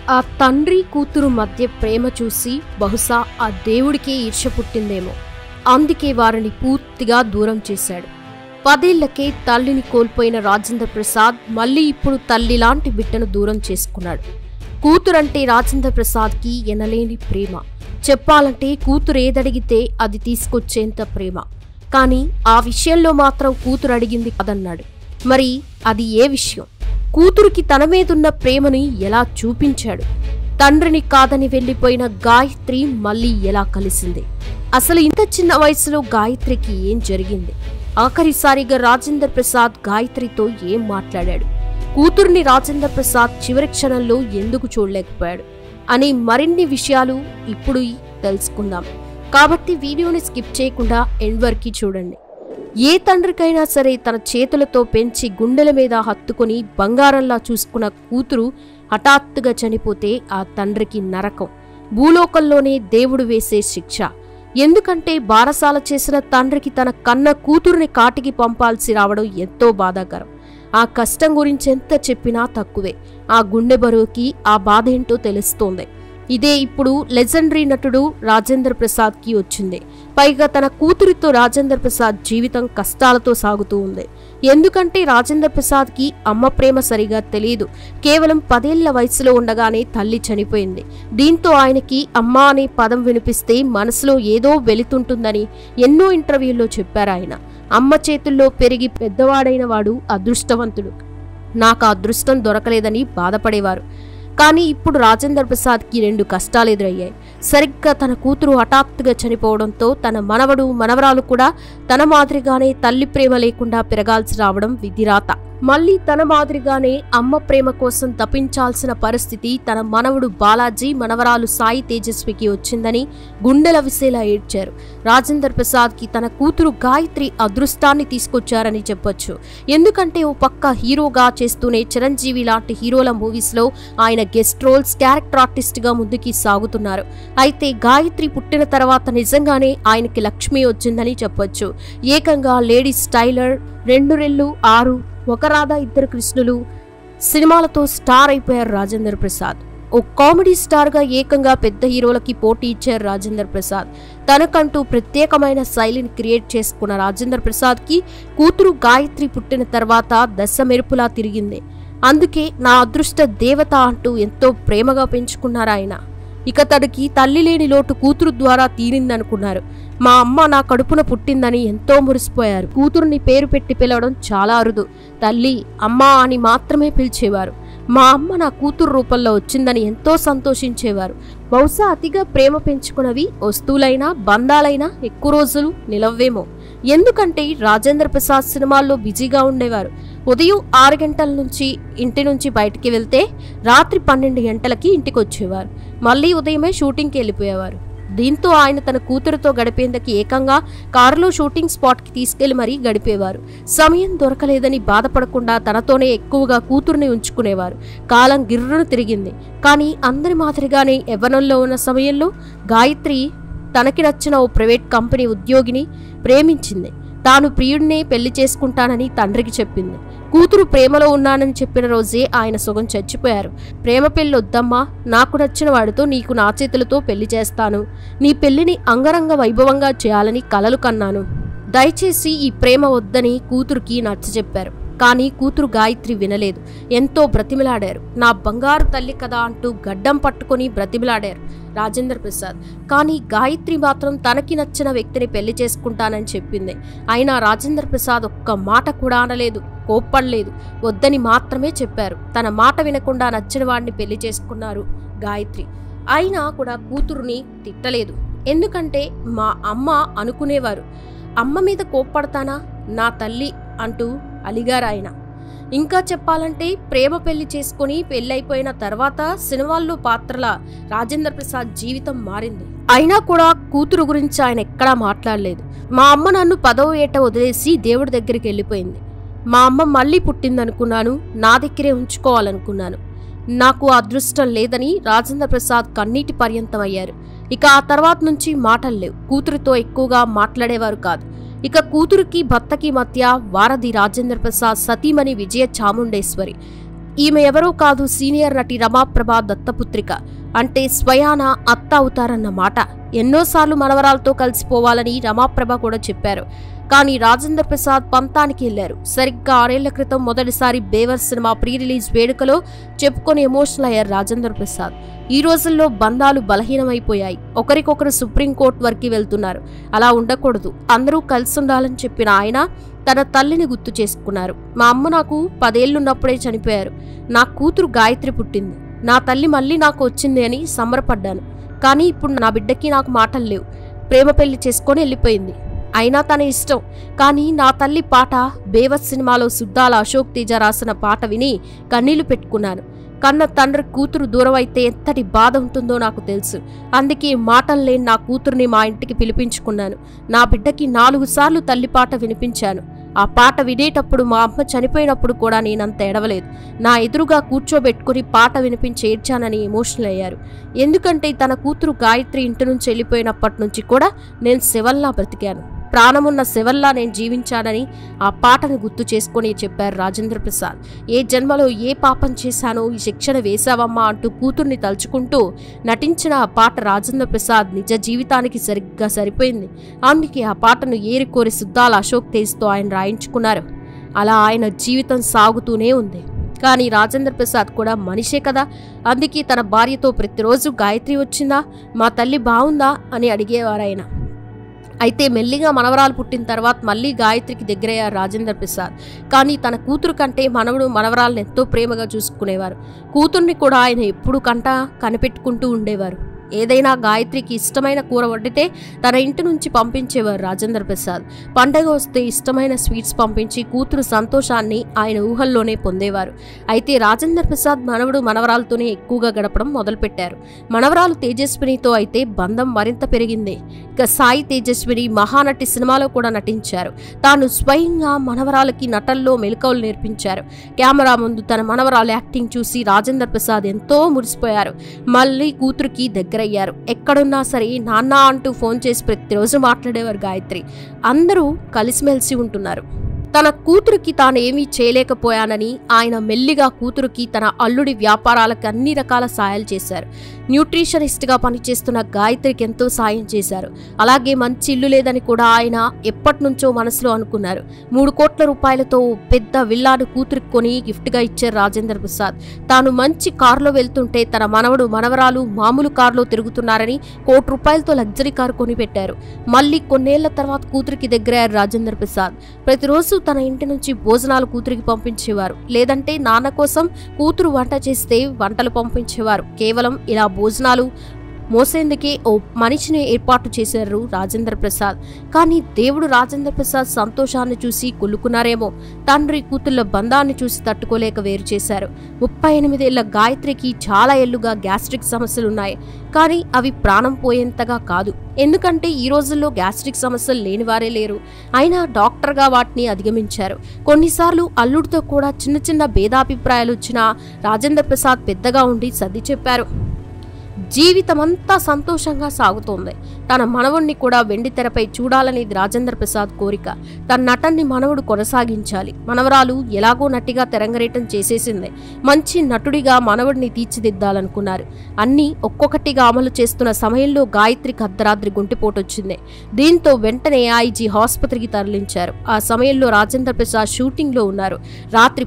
ఆ తండ్రి కూతురు మధ్య ప్రేమ చూసి బహుశా ఆ దేవుడికే ఈర్ష్య పుట్టిందేమో. అందుకే వారిని పూర్తిగా దూరం చేశాడు. 10 ఏళ్లకే తల్లిని కోల్పోయిన రాజేంద్ర ప్రసాద్ మళ్ళీ ఇప్పుడు తల్లిలాంటి బిడ్డను దూరం చేసుకున్నాడు. కూతురంటే రాజేంద్ర ప్రసాద్కి ఎనలేని ప్రేమ. చెప్పాలంటే కూతురు ఏదడిగితే అది తీసుకొచ్చేంత ప్రేమ. కానీ ఆ విషయంలో మాత్రం కూతురు అడిగింది కాదన్నాడు. మరి అది ఏ విషయం? కూతురికి తన మీదున్న ప్రేమని ఎలా చూపించాడు? తండ్రిని కాదని వెళ్లిపోయిన గాయత్రి మళ్ళీ ఎలా కలిసింది? అసలు ఇంత చిన్న వయసులో గాయత్రికి ఏం జరిగింది? ఆఖరిసారిగా రాజేంద్ర ప్రసాద్ గాయత్రితో ఏం మాట్లాడాడు? కూతుర్ని రాజేంద్ర ప్రసాద్ చివరి క్షణంలో ఎందుకు చూడలేకపోయాడు అని మరిన్ని విషయాలు ఇప్పుడు తెలుసుకుందాం. కాబట్టి వీడియోని స్కిప్ చేయకుండా ఎండ్ వరకు చూడండి. ఏ తండ్రికైనా సరే తన చేతులతో పెంచి గుండెల మీద హత్తుకొని బంగారంలా చూసుకున్న కూతురు హఠాత్తుగా చనిపోతే ఆ తండ్రికి నరకం, భూలోకంలోనే దేవుడు వేసే శిక్ష. ఎందుకంటే బారసాల చేసిన తండ్రికి తన కన్న కూతురుని కాటికి పంపాల్సి రావడం ఎంతో బాధాకరం. ఆ కష్టం గురించి ఎంత చెప్పినా తక్కువే. ఆ గుండె బరువుకి ఆ బాధ ఏంటో తెలుస్తోంది. ఇదే ఇప్పుడు లెజెండరీ నటుడు రాజేంద్ర ప్రసాద్కి వచ్చింది. పైగా తన కూతురితో రాజేంద్ర ప్రసాద్ జీవితం కష్టాలతో సాగుతూ ఉంది. ఎందుకంటే రాజేంద్ర ప్రసాద్కి అమ్మ ప్రేమ సరిగా తెలియదు. కేవలం 10 ఏళ్ల వయసులో ఉండగానే తల్లి చనిపోయింది. దీంతో ఆయనకి అమ్మ అనే పదం వినిపిస్తే మనసులో ఏదో వెళుతుంటుందని ఎన్నో ఇంటర్వ్యూల్లో చెప్పారు ఆయన. అమ్మ చేతుల్లో పెరిగి పెద్దవాడైన వాడు అదృష్టవంతుడు, నాకు ఆ అదృష్టం దొరకలేదని బాధపడేవారు. కానీ ఇప్పుడు రాజేంద్ర ప్రసాద్కి 2 కష్టాలు ఎదురయ్యాయి. సరిగ్గా తన కూతురు హఠాత్తుగా చనిపోవడంతో తన మనవడు మనవరాలు కూడా తన మాదిరిగానే తల్లి ప్రేమ లేకుండా పెరగాల్సి రావడం విధిరాత. మళ్ళీ తన మాదిరిగానే అమ్మ ప్రేమ కోసం తపించాల్సిన పరిస్థితి తన మనవడు బాలాజీ మనవరాలు సాయి తేజస్వికి వచ్చిందని గుండెల విసేలా ఏడ్చారు. రాజేంద్ర ప్రసాద్కి తన కూతురు గాయత్రి అదృష్టాన్ని తీసుకొచ్చారని చెప్పొచ్చు. ఎందుకంటే ఓ పక్క హీరోగా చేస్తూనే చిరంజీవి లాంటి హీరోల మూవీస్లో ఆయన గెస్ట్ రోల్స్, క్యారెక్టర్ ఆర్టిస్ట్గా ముందుకి సాగుతున్నారు. అయితే గాయత్రి పుట్టిన తర్వాత నిజంగానే ఆయనకి లక్ష్మి వచ్చిందని చెప్పొచ్చు. ఏకంగా లేడీస్ టైలర్, 2 రెళ్ళు 6, 1 రాధ 2 కృష్ణులు సినిమాలతో స్టార్ అయిపోయారు రాజేంద్ర ప్రసాద్. ఓ కామెడీ స్టార్గా ఏకంగా పెద్ద హీరోలకి పోటీ ఇచ్చారు రాజేంద్ర ప్రసాద్. తనకంటూ ప్రత్యేకమైన శైలిని క్రియేట్ చేసుకున్న రాజేంద్ర ప్రసాద్కి కూతురు గాయత్రి పుట్టిన తర్వాత దశ మెరుపులా తిరిగింది. అందుకే నా అదృష్ట దేవత అంటూ ఎంతో ప్రేమగా పెంచుకున్నారు ఆయన. ఇక తనకి తల్లి లేని లోటు కూతురు ద్వారా తీరిందనుకున్నారు. మా అమ్మ నా కడుపున పుట్టిందని ఎంతో మురిసిపోయారు. కూతురుని పేరు పెట్టి పిలవడం చాలా అరుదు. తల్లి, అమ్మ అని మాత్రమే పిలిచేవారు. మా అమ్మ నా కూతురు రూపంలో వచ్చిందని ఎంతో సంతోషించేవారు. బహుశా అతిగా ప్రేమ పెంచుకున్నవి వస్తువులైనా బంధాలైనా ఎక్కువ రోజులు నిలవేమో. ఎందుకంటే రాజేంద్ర ప్రసాద్ సినిమాల్లో బిజీగా ఉండేవారు. ఉదయం 6 గంటల నుంచి ఇంటి నుంచి బయటికి వెళ్తే రాత్రి 12 గంటలకి ఇంటికి వచ్చేవారు. మళ్ళీ ఉదయమే షూటింగ్కి వెళ్ళిపోయేవారు. దీంతో ఆయన తన కూతురుతో గడిపేందుకు ఏకంగా కారులో షూటింగ్ స్పాట్కి తీసుకెళ్లి మరీ గడిపేవారు. సమయం దొరకలేదని బాధపడకుండా తనతోనే ఎక్కువగా కూతురుని ఉంచుకునేవారు. కాలం గిర్రును తిరిగింది. కానీ అందరి మాదిరిగానే యవ్వనంలో ఉన్న సమయంలో గాయత్రి తనకి నచ్చిన ఓ ప్రైవేట్ కంపెనీ ఉద్యోగిని ప్రేమించింది. తాను ప్రియుడినే పెళ్లి చేసుకుంటానని తండ్రికి చెప్పింది. కూతురు ప్రేమలో ఉన్నానని చెప్పిన రోజే ఆయన సుగం చచ్చిపోయారు. ప్రేమ పెళ్లి వద్దమ్మా, నాకు నచ్చిన వాడితో నీకు నా చేతులతో పెళ్లి చేస్తాను, నీ పెళ్లిని అంగరంగ వైభవంగా చేయాలని కలలు కన్నాను, దయచేసి ఈ ప్రేమ వద్దని కూతురికి నచ్చజెప్పారు. కానీ కూతురు గాయత్రి వినలేదు. ఎంతో బ్రతిమిలాడారు. నా బంగారు తల్లి కదా అంటూ గడ్డం పట్టుకొని బ్రతిమిలాడారు రాజేంద్ర ప్రసాద్. కానీ గాయత్రి మాత్రం తనకి నచ్చిన వ్యక్తిని పెళ్లి చేసుకుంటానని చెప్పింది. అయినా రాజేంద్ర ప్రసాద్ ఒక్క మాట కూడా అనలేదు, కోప్పడలేదు, వద్దని మాత్రమే చెప్పారు. తన మాట వినకుండా నచ్చిన వాడిని పెళ్లి చేసుకున్నారు గాయత్రి. అయినా కూడా కూతురుని తిట్టలేదు. ఎందుకంటే మా అమ్మ అనుకునేవారు. అమ్మ మీద కోప్పడతానా, నా తల్లి అంటూ అలిగారాయన. ఇంకా చెప్పాలంటే ప్రేమ పెళ్లి చేసుకుని పెళ్ళైపోయిన తర్వాత సినిమాల్లో పాత్రల రాజేంద్ర ప్రసాద్ జీవితం మారింది. అయినా కూడా కూతురు గురించి ఆయన ఎక్కడా మాట్లాడలేదు. మా అమ్మ నన్ను 10వ ఏట వదిలేసి దేవుడి దగ్గరికి వెళ్ళిపోయింది. మా అమ్మ మళ్ళీ పుట్టిందనుకున్నాను, నా దగ్గరే ఉంచుకోవాలనుకున్నాను. నాకు అదృష్టం లేదని రాజేంద్ర ప్రసాద్ కన్నీటి పర్యంతం అయ్యారు. ఇక ఆ తర్వాత నుంచి మాటలు లేవు. కూతురితో ఎక్కువగా మాట్లాడేవారు కాదు. ఇక కూతురికి భర్తకి మధ్య వారధి రాజేంద్ర ప్రసాద్ సతీమణి విజయ చాముండేశ్వరి. ఈమె ఎవరో కాదు, సీనియర్ నటి రమాప్రభ దత్తపుత్రిక. అంటే స్వయాన అత్త అవుతారన్న మాట. ఎన్నోసార్లు మనవరాలతో కలిసిపోవాలని రమాప్రభ కూడా చెప్పారు. కానీ రాజేంద్ర ప్రసాద్ పంతానికి వెళ్లారు. సరిగ్గా 6 ఏళ్ల క్రితం మొదటిసారి బేవర్ సినిమా ప్రీ రిలీజ్ వేడుకలో చెప్పుకొని ఎమోషనల్ అయ్యారు రాజేంద్ర ప్రసాద్. ఈ రోజుల్లో బంధాలు బలహీనమైపోయాయి. ఒకరికొకరు సుప్రీంకోర్టు వరకు వెళ్తున్నారు. అలా ఉండకూడదు, అందరూ కలిసి ఉండాలని చెప్పిన ఆయన తన తల్లిని గుర్తు చేసుకున్నారు. మా అమ్మ నాకు 10 ఏళ్లున్నప్పుడే చనిపోయారు. నా కూతురు గాయత్రి పుట్టింది. నా తల్లి మళ్ళీ నాకు వచ్చింది అని సంబరపడ్డాను. కానీ ఇప్పుడు నా బిడ్డకి నాకు మాటలు లేవు. ప్రేమ పెళ్లి చేసుకొని వెళ్ళిపోయింది. అయినా తన ఇష్టం. కానీ నా తల్లి పాట బేవత్ సినిమాలో సుద్దాల అశోక్ తేజ రాసిన పాట విని కన్నీళ్లు పెట్టుకున్నాను. కన్న తండ్రి కూతురు దూరం అయితే ఎంతటి బాధ ఉంటుందో నాకు తెలుసు. అందుకే మాటలు లేని నా కూతుర్ని మా ఇంటికి పిలిపించుకున్నాను. నా బిడ్డకి 4 సార్లు తల్లి పాట వినిపించాను. ఆ పాట వినేటప్పుడు మా అమ్మ చనిపోయినప్పుడు కూడా నేనంత ఎడవలేదు. నా ఎదురుగా కూర్చోబెట్టుకుని పాట వినిపించి ఏడ్చానని ఎమోషనల్ అయ్యారు. ఎందుకంటే తన కూతురు గాయత్రి ఇంటి నుంచి వెళ్ళిపోయినప్పటి నుంచి కూడా నేను శివల్లా బ్రతికాను. ప్రాణమున్న శివల్లా నేను జీవించానని ఆ పాటను గుర్తు చేసుకుని చెప్పారు రాజేంద్ర ప్రసాద్. ఏ జన్మలో ఏ పాపం చేశానో ఈ శిక్షణ వేశావమ్మా అంటూ కూతుర్ని తలుచుకుంటూ నటించిన ఆ పాట రాజేంద్ర ప్రసాద్ నిజ జీవితానికి సరిగ్గా సరిపోయింది. అందుకే ఆ పాటను ఏరికోరి సుద్దాల అశోక్ తేజ్తో ఆయన రాయించుకున్నారు. అలా ఆయన జీవితం సాగుతూనే ఉంది. కానీ రాజేంద్ర ప్రసాద్ కూడా మనిషే కదా. అందుకే తన భార్యతో ప్రతిరోజు గాయత్రి వచ్చిందా, మా తల్లి బాగుందా అని అడిగేవారు ఆయన. అయితే మెల్లిగా మనవరాలు పుట్టిన తర్వాత మళ్లీ గాయత్రికి దగ్గరయ్యారు రాజేంద్ర ప్రసాద్. కానీ తన కూతురు కంటే మనవడు మనవరాలను ఎంతో ప్రేమగా చూసుకునేవారు. కూతుర్ని కూడా ఆయన ఎప్పుడు కనిపెట్టుకుంటూ ఉండేవారు. ఏదైనా గాయత్రికి ఇష్టమైన కూర వండితే తన ఇంటి నుంచి పంపించేవారు రాజేంద్ర ప్రసాద్. పండగ వస్తే ఇష్టమైన స్వీట్స్ పంపించి కూతురు సంతోషాన్ని ఆయన ఊహల్లోనే పొందేవారు. అయితే రాజేంద్ర ప్రసాద్ మనవడు మనవరాలతోనే ఎక్కువగా గడపడం మొదలుపెట్టారు. మనవరాలు తేజస్వినితో అయితే బంధం మరింత పెరిగింది. ఇక సాయి తేజస్విని మహానటి సినిమాలో కూడా నటించారు. తాను స్వయంగా మనవరాలకి నటల్లో మెలకువలు నేర్పించారు. కెమెరా ముందు తన మనవరాలు యాక్టింగ్ చూసి రాజేంద్ర ప్రసాద్ ఎంతో మురిసిపోయారు. మళ్ళీ కూతురికి దగ్గర అయ్యారు. ఎక్కడున్నా సరే నాన్న అంటూ ఫోన్ చేసి ప్రతిరోజు మాట్లాడేవారు గాయత్రి. అందరూ కలిసిమెలిసి ఉంటున్నారు. తన కూతురికి తాను ఏమీ చేయలేకపోయానని ఆయన మెల్లిగా కూతురికి తన అల్లుడి వ్యాపారాలకు అన్ని రకాల సాయాలు చేశారు. న్యూట్రిషనిస్ట్గా పనిచేస్తున్న గాయత్రికి ఎంతో సాయం చేశారు. అలాగే మంచి ఇల్లు లేదని కూడా ఆయన ఎప్పటి నుంచో మనసులో అనుకున్నారు. 3 కోట్ల రూపాయలతో పెద్ద విల్లాను కూతురికి కొని గిఫ్ట్గా ఇచ్చారు రాజేంద్ర ప్రసాద్. తాను మంచి కారులో వెళ్తుంటే తన మనవడు మనవరాలు మామూలు కారులో తిరుగుతున్నారని ₹1 కోటి లగ్జరీ కారు కొనిపెట్టారు. మళ్ళీ కొన్నేళ్ల తర్వాత కూతురికి దగ్గరయ్యారు రాజేంద్ర ప్రసాద్. ప్రతిరోజు తన ఇంటి నుంచి భోజనాలు కూతురికి పంపించేవారు. లేదంటే నాన్న కోసం కూతురు వంట చేస్తే వంటలు పంపించేవారు. కేవలం ఇలా భోజనాలు మోసేందుకే ఓ మనిషిని ఏర్పాటు చేశారు రాజేంద్ర ప్రసాద్. కానీ దేవుడు రాజేంద్ర ప్రసాద్ సంతోషాన్ని చూసి కుళ్ళుకున్నారేమో. తండ్రి కూతుళ్ల బంధాన్ని చూసి తట్టుకోలేక వేరు చేశారు. 38 ఏళ్ల గాయత్రికి చాలా ఏళ్లుగా గ్యాస్ట్రిక్ సమస్యలున్నాయి. కానీ అవి ప్రాణం పోయేంతగా కాదు. ఎందుకంటే ఈ రోజుల్లో గ్యాస్ట్రిక్ సమస్యలు లేనివారే లేరు. అయినా డాక్టర్గా వాటిని అధిగమించారు. కొన్నిసార్లు అల్లుడితో కూడా చిన్న చిన్న భేదాభిప్రాయాలు వచ్చినా రాజేంద్ర ప్రసాద్ పెద్దగా ఉండి సర్ది చెప్పారు. జీవితమంతా సంతోషంగా సాగుతోంది. తన మనవుణ్ణి కూడా వెండి తెరపై చూడాలనేది రాజేంద్ర ప్రసాద్ కోరిక. తన నటన్ని మనవుడు కొనసాగించాలి. మనవరాలు ఎలాగో నటిగా తెరంగరేటం చేసేసింది. మంచి నటుడిగా మనవుడిని తీర్చిదిద్దాలనుకున్నారు. అన్నీ ఒక్కొక్కటిగా అమలు చేస్తున్న సమయంలో గాయత్రికి అర్ధరాత్రి గుంటెపోటొచ్చింది. దీంతో వెంటనే ఐజీ ఆసుపత్రికి తరలించారు. ఆ సమయంలో రాజేంద్ర ప్రసాద్ షూటింగ్లో ఉన్నారు. రాత్రి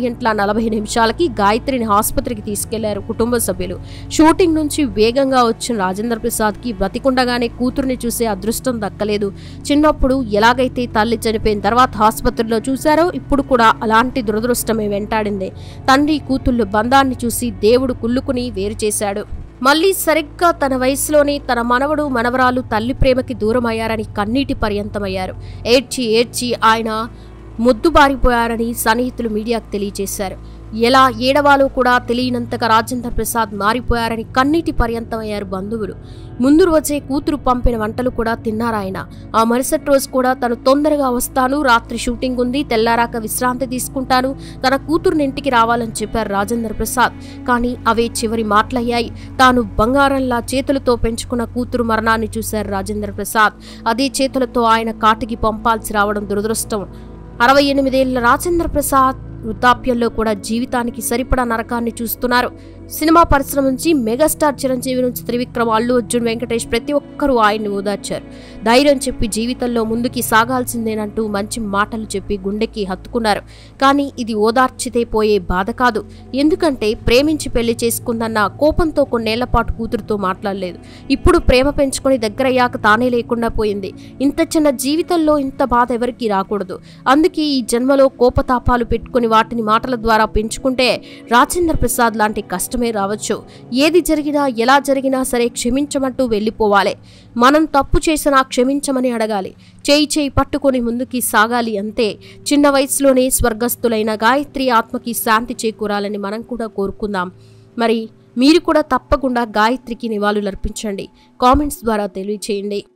12:40 గాయత్రిని ఆసుపత్రికి తీసుకెళ్లారు కుటుంబ సభ్యులు. షూటింగ్ నుంచి వేగంగా వచ్చిన రాజేంద్ర ప్రసాద్ కి బ్రతికుండగానే కూతుర్ని చూసే అదృష్టం దక్కలేదు. చిన్నప్పుడు ఎలాగైతే తల్లి చనిపోయిన తర్వాత ఆసుపత్రిలో చూశారో ఇప్పుడు కూడా అలాంటి దురదృష్టమే వెంటాడింది. తండ్రి కూతుళ్ల బంధాన్ని చూసి దేవుడు కుళ్ళుకుని వేరు చేశాడు. మళ్లీ సరిగ్గా తన వయసులోనే తన మనవడు మనవరాలు తల్లి ప్రేమకి దూరం అయ్యారని కన్నీటి పర్యంతమయ్యారు. ఏడ్చి ఏడ్చి ఆయన మొద్దుబారిపోయారని సన్నిహితులు మీడియాకు తెలియజేశారు. ఎలా ఏడవాలో కూడా తెలియనంతగా రాజేంద్ర ప్రసాద్ మారిపోయారని కన్నీటి పర్యంతమయ్యారు బంధువులు. ముందు రోజే కూతురు పంపిన వంటలు కూడా తిన్నారాయన. ఆ మరుసటి రోజు కూడా తను తొందరగా వస్తాను, రాత్రి షూటింగ్ ఉంది, తెల్లారాక విశ్రాంతి తీసుకుంటాను, తన కూతురుని ఇంటికి రావాలని చెప్పారు రాజేంద్ర ప్రసాద్. కానీ అవే చివరి మాటలయ్యాయి. తాను బంగారంలా చేతులతో పెంచుకున్న కూతురు మరణాన్ని చూశారు రాజేంద్ర ప్రసాద్. అదే చేతులతో ఆయన కాటికి పంపాల్సి రావడం దురదృష్టం. 68 ఏళ్ల రాజేంద్ర ప్రసాద్ వృద్ధాప్యంలో కూడా జీవితానికి సరిపడా నరకాన్ని చూస్తున్నారు. సినిమా పరిశ్రమ నుంచి మెగాస్టార్ చిరంజీవి నుంచి త్రివిక్రమ్, అల్లు అర్జున్, వెంకటేష్ ప్రతి ఒక్కరూ ఆయన్ని ఓదార్చారు. ధైర్యం చెప్పి జీవితంలో ముందుకి సాగాల్సిందేనంటూ మంచి మాటలు చెప్పి గుండెకి హత్తుకున్నారు. కానీ ఇది ఓదార్చితే పోయే బాధ కాదు. ఎందుకంటే ప్రేమించి పెళ్లి చేసుకుందన్న కోపంతో కొన్నేళ్ల పాటు కూతురుతో మాట్లాడలేదు. ఇప్పుడు ప్రేమ పెంచుకొని దగ్గరయ్యాక తానే లేకుండా పోయింది. ఇంత చిన్న జీవితంలో ఇంత బాధ ఎవరికీ రాకూడదు. అందుకే ఈ జన్మలో కోపతాపాలు పెట్టుకుని వాటిని మాటల ద్వారా పెంచుకుంటే రాజేంద్ర ప్రసాద్ లాంటి కష్టమే రావచ్చు. ఏది జరిగినా ఎలా జరిగినా సరే క్షమించమంటూ వెళ్ళిపోవాలి. మనం తప్పు చేసినా క్షమించమని అడగాలి. చేయి పట్టుకొని ముందుకి సాగాలి అంతే. చిన్న వయసులోనే స్వర్గస్థులైన గాయత్రి ఆత్మకి శాంతి చేకూరాలని మనం కూడా కోరుకుందాం. మరి మీరు కూడా తప్పకుండా గాయత్రికి నివాళులర్పించండి. కామెంట్స్ ద్వారా తెలియచేయండి.